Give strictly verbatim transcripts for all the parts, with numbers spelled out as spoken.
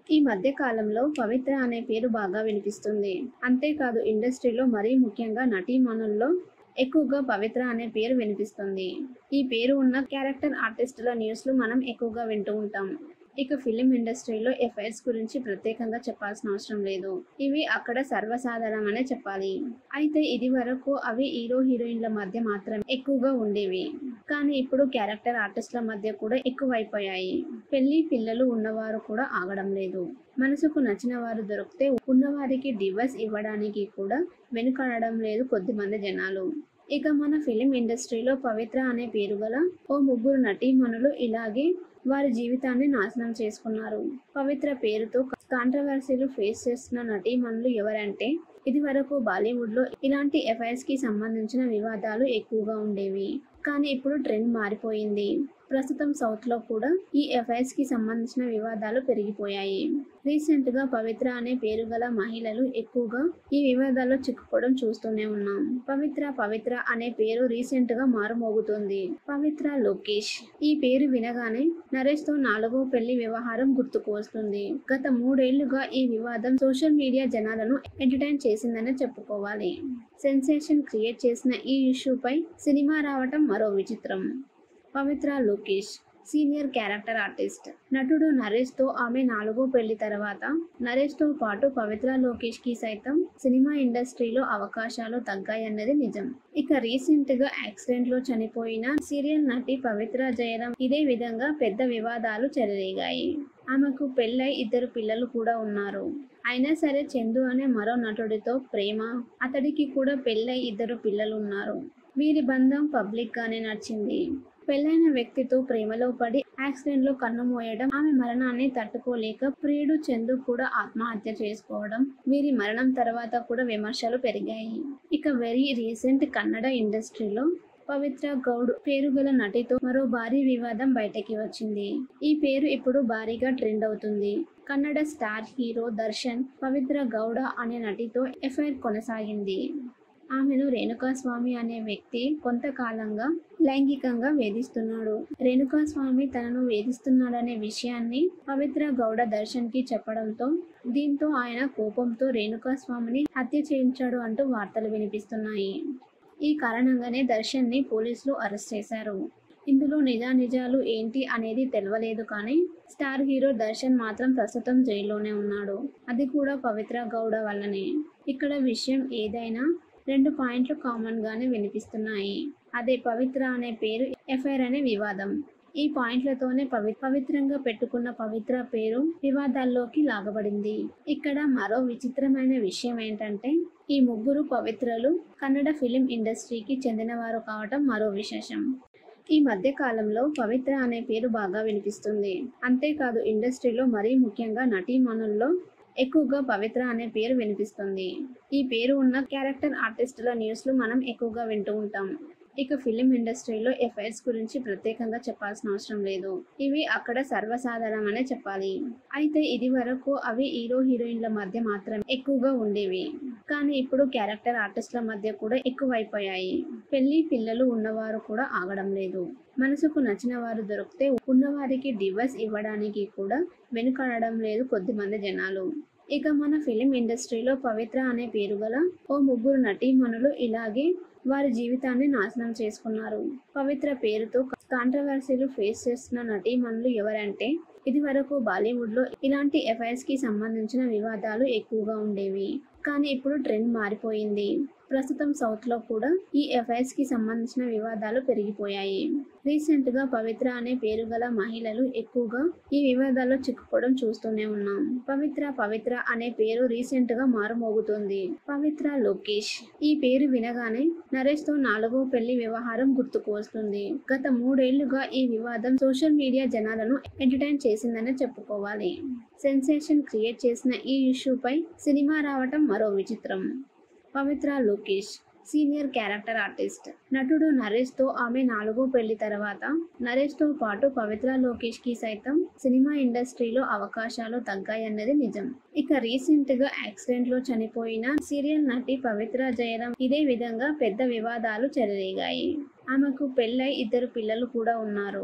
ఈ మధ్య కాలంలో పవిత్ర అనే పేరు బాగా వినిపిస్తుంది. అంతేకాదు ఇండస్ట్రీలో మరీ ముఖ్యంగా నటీమణుల్లో ఎక్కువగా పవిత్ర అనే పేరు వినిపిస్తుంది. ఈ పేరు ఉన్న క్యారెక్టర్ ఆర్టిస్టుల న్యూస్లు మనం ఎక్కువగా వింటూ ఉంటాం. ఇక ఫిలిం ఇండస్ట్రీలో ఎఫైర్స్ గురించి ప్రత్యేకంగా చెప్పాల్సిన అవసరం లేదు. ఇవి అక్కడ సర్వసాధారణమనే చెప్పాలి. అయితే ఇది వరకు అవి హీరో హీరోయిన్ల మధ్య మాత్రమే ఎక్కువగా ఉండేవి. కానీ ఇప్పుడు క్యారెక్టర్ ఆర్టిస్టుల మధ్య కూడా ఎక్కువైపోయాయి. పెళ్లి పిల్లలు ఉన్నవారు కూడా ఆగడం లేదు. మనసుకు నచ్చిన వారు దొరికితే ఉన్నవారికి డివోర్స్ ఇవ్వడానికి కూడా వెనుకాడడం లేదు కొద్దిమంది జనాలు. ఇక మన ఫిలిం ఇండస్ట్రీలో పవిత్ర అనే పేరు గల ఓ ముగ్గురు నటీమణులు ఇలాగే వారి జీవితాన్ని నాశనం చేసుకున్నారు. పవిత్ర పేరుతో కాంట్రవర్సీలు ఫేస్ చేస్తున్న నటీమణులు ఎవరంటే, ఇది వరకు బాలీవుడ్ లో ఇలాంటి ఎఫైర్స్ కి సంబంధించిన వివాదాలు ఎక్కువగా ఉండేవి. కానీ ఇప్పుడు ట్రెండ్ మారిపోయింది. ప్రస్తుతం సౌత్ లో కూడా ఈ ఎఫైర్స్ కి సంబంధించిన వివాదాలు పెరిగిపోయాయి. రీసెంట్ గా పవిత్ర అనే పేరు గల మహిళలు ఎక్కువగా ఈ వివాదాల్లో చిక్కుకోవడం చూస్తూనే ఉన్నాం. పవిత్ర పవిత్ర అనే పేరు రీసెంట్ గా మారుమోగుతుంది. పవిత్ర లోకేష్ ఈ పేరు వినగానే నరేష్ తో నాలుగో పెళ్లి వ్యవహారం గుర్తుకు వస్తుంది. గత మూడేళ్లుగా ఈ వివాదం సోషల్ మీడియా జనాలను ఎంటర్టైన్ చేసిందనే చెప్పుకోవాలి. సెన్సేషన్ క్రియేట్ చేసిన ఈ ఇష్యూపై సినిమా రావటం మరో విచిత్రం. Pavitra Lokesh senior character artist. నటుడు నరేష్ తో ఆమె నాలుగో పెళ్లి తర్వాత నరేష్ తో పాటు పవిత్ర లోకేష్ కి సైతం సినిమా ఇండస్ట్రీలో అవకాశాలు తగ్గాయన్నది నిజం. ఇక రీసెంట్ గా యాక్సిడెంట్ లో చనిపోయిన సీరియల్ నటి పవిత్ర జయరాం ఇదే విధంగా పెద్ద వివాదాలు చెలరేగాయి. ఆమెకు పెళ్ళై ఇద్దరు పిల్లలు కూడా ఉన్నారు. అయినా సరే చందు అనే మరో నటుడితో ప్రేమ, అతడికి కూడా పెళ్ళై ఇద్దరు పిల్లలు ఉన్నారు. వీరి బంధం పబ్లిక్ గానే నడిచింది. పెళ్లైన వ్యక్తితో ప్రేమలో పడి యాక్సిడెంట్ లో కన్నుమూయడం, ఆమె మరణాన్ని తట్టుకోలేక ప్రియుడు చందు కూడా ఆత్మహత్య చేసుకోవడం, వీరి మరణం తర్వాత కూడా విమర్శలు పెరిగాయి. ఇక వెరీ రీసెంట్ కన్నడ ఇండస్ట్రీలో పవిత్ర గౌడ్ పేరు గల నటితో మరో భారీ వివాదం బయటకి వచ్చింది. ఈ పేరు ఇప్పుడు భారీగా ట్రెండ్ అవుతుంది. కన్నడ స్టార్ హీరో దర్శన్ పవిత్ర గౌడ అనే నటితో ఎఫైర్ కొనసాగింది. ఆమెను రేణుకాస్వామి అనే వ్యక్తి కొంతకాలంగా లైంగికంగా వేధిస్తున్నాడు. రేణుకాస్వామి తనను వేధిస్తున్నాడనే విషయాన్ని పవిత్ర గౌడ దర్శన్ కి చెప్పడంతో దీంతో ఆయన కోపంతో రేణుకాస్వామిని హత్య చేయించాడు అంటూ వార్తలు వినిపిస్తున్నాయి. ఈ కారణంగానే దర్శన్ ని పోలీసులు అరెస్ట్ చేశారు. ఇందులో నిజానిజాలు ఏంటి అనేది తెలవలేదు. కానీ స్టార్ హీరో దర్శన్ మాత్రం ప్రస్తుతం జైల్లోనే ఉన్నాడు. అది కూడా పవిత్ర గౌడ వల్లనే. ఇక్కడ విషయం ఏదైనా రెండు పాయింట్లు కామన్ గానే వినిపిస్తున్నాయి. అదే పవిత్ర అనే పేరు, ఎఫైర్ అనే వివాదం. ఈ పాయింట్లతోనే పవి పవిత్రంగా పెట్టుకున్న పవిత్ర పేరు వివాదాల్లోకి లాగబడింది. ఇక్కడ మరో విచిత్రమైన విషయం ఏంటంటే, ఈ ముగ్గురు పవిత్రలు కన్నడ ఫిలిం ఇండస్ట్రీకి చెందినవారు కావటం మరో విశేషం. ఈ మధ్య కాలంలో పవిత్ర అనే పేరు బాగా వినిపిస్తుంది. అంతేకాదు ఇండస్ట్రీలో మరీ ముఖ్యంగా నటీమణుల్లో ఎక్కువగా పవిత్ర అనే పేరు వినిపిస్తుంది. ఈ పేరు ఉన్న క్యారెక్టర్ ఆర్టిస్టుల న్యూస్లు మనం ఎక్కువగా వింటూ ఉంటాం. ఇక ఫిలిం ఇండస్ట్రీలో ఎఫైర్స్ గురించి ప్రత్యేకంగా చెప్పాల్సిన అవసరం లేదు. ఇవి అక్కడ సర్వసాధారణమనే చెప్పాలి. అయితే ఇది వరకు అవి హీరో హీరోయిన్ల మధ్య మాత్రమే ఎక్కువగా ఉండేవి. కానీ ఇప్పుడు క్యారెక్టర్ ఆర్టిస్టుల మధ్య కూడా ఎక్కువైపోయాయి. పెళ్లి పిల్లలు ఉన్నవారు కూడా ఆగడం లేదు. మనసుకు నచ్చిన వారు దొరికితే ఉన్నవారికి డివోర్స్ ఇవ్వడానికి కూడా వెనుకాడడం లేదు కొద్దిమంది జనాలు. ఇక మన ఫిలిం ఇండస్ట్రీలో పవిత్ర అనే పేరు గల ఓ ముగ్గురు నటీమణులు ఇలాగే వారి జీవితాన్ని నాశనం చేసుకున్నారు. పవిత్ర పేరుతో కాంట్రవర్సీలు ఫేస్ చేస్తున్న నటీమణులు ఎవరంటే, ఇది వరకు బాలీవుడ్ లో ఇలాంటి ఎఫైర్స్ కి సంబంధించిన వివాదాలు ఎక్కువగా ఉండేవి. కానీ ఇప్పుడు ట్రెండ్ మారిపోయింది. ప్రస్తుతం సౌత్ లో కూడా ఈ ఎఫైర్స్ కి సంబంధించిన వివాదాలు పెరిగిపోయాయి. రీసెంట్ గా పవిత్ర అనే పేరు గల మహిళలు ఎక్కువగా ఈ వివాదాల్లో చిక్కుకోవడం చూస్తూనే ఉన్నాం. పవిత్ర పవిత్ర అనే పేరు రీసెంట్ గా మారుమోగుతుంది. పవిత్ర లోకేష్ ఈ పేరు వినగానే నరేష్ తో నాలుగో పెళ్లి వ్యవహారం గుర్తుకు వస్తుంది. గత మూడేళ్లుగా ఈ వివాదం సోషల్ మీడియా జనాలను ఎంటర్టైన్ చేసిందనే చెప్పుకోవాలి. సెన్సేషన్ క్రియేట్ చేసిన ఈ ఇష్యూపై సినిమా రావటం మరో విచిత్రం. Pavitra Lokesh senior character artist. నటుడు నరేష్ తో ఆమె నాలుగో పెళ్లి తర్వాత నరేష్ తో పాటు పవిత్ర లోకేష్ కి సైతం సినిమా ఇండస్ట్రీలో అవకాశాలు తగ్గాయన్నది నిజం. ఇక రీసెంట్ గా యాక్సిడెంట్ లో చనిపోయిన సీరియల్ నటి పవిత్ర జయరాం ఇదే విధంగా పెద్ద వివాదాలు చెలరేగాయి. ఆమెకు పెళ్ళై ఇద్దరు పిల్లలు కూడా ఉన్నారు.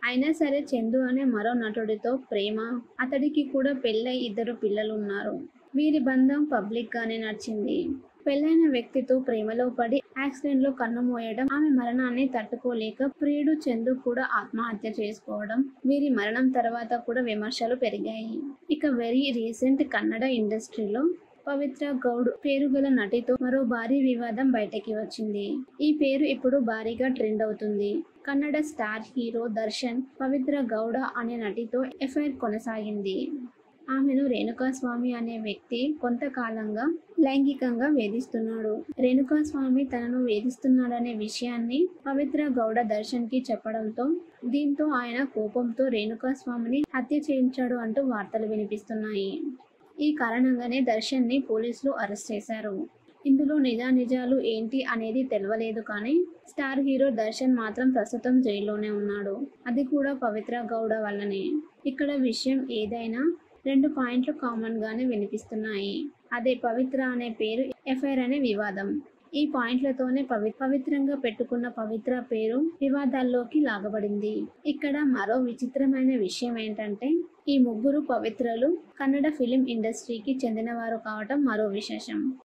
అయినా సరే చందు అనే మరో నటుడితో ప్రేమ, అతడికి కూడా పెళ్ళై ఇద్దరు పిల్లలు ఉన్నారు. వీరి బంధం పబ్లిక్ గానే నడిచింది. పెళ్ళైన వ్యక్తితో ప్రేమలో పడి యాక్సిడెంట్ లో కన్నుమూయడం, ఆమె మరణాన్ని తట్టుకోలేక ప్రియుడు చందు కూడా ఆత్మహత్య చేసుకోవడం, వీరి మరణం తర్వాత కూడా విమర్శలు పెరిగాయి. ఇక వెరీ రీసెంట్ కన్నడ ఇండస్ట్రీలో పవిత్ర గౌడ్ పేరు గల నటితో మరో భారీ వివాదం బయటకి వచ్చింది. ఈ పేరు ఇప్పుడు భారీగా ట్రెండ్ అవుతుంది. కన్నడ స్టార్ హీరో దర్శన్ పవిత్ర గౌడ అనే నటితో ఎఫైర్ కొనసాగింది. ఆమెను రేణుకాస్వామి అనే వ్యక్తి కొంతకాలంగా లైంగికంగా వేధిస్తున్నాడు. రేణుకాస్వామి తనను వేధిస్తున్నాడనే విషయాన్ని పవిత్ర గౌడ దర్శన్ కి చెప్పడంతో దీంతో ఆయన కోపంతో రేణుకాస్వామిని హత్య చేయించాడు అంటూ వార్తలు వినిపిస్తున్నాయి. ఈ కారణంగానే దర్శన్ ని పోలీసులు అరెస్ట్ చేశారు. ఇందులో నిజానిజాలు ఏంటి అనేది తెలవలేదు కానీ స్టార్ హీరో దర్శన్ మాత్రం ప్రస్తుతం జైల్లోనే ఉన్నాడు. అది కూడా పవిత్ర గౌడ వల్లనే. ఇక్కడ విషయం ఏదైనా రెండు పాయింట్లు కామన్ గానే వినిపిస్తున్నాయి. అదే పవిత్ర అనే పేరు, ఎఫ్ఐఆర్ అనే వివాదం. ఈ పాయింట్లతోనే పవి పవిత్రంగా పెట్టుకున్న పవిత్ర పేరు వివాదాల్లోకి లాగబడింది. ఇక్కడ మరో విచిత్రమైన విషయం ఏంటంటే ఈ ముగ్గురు పవిత్రలు కన్నడ ఫిలిం ఇండస్ట్రీకి చెందినవారు కావటం మరో విశేషం.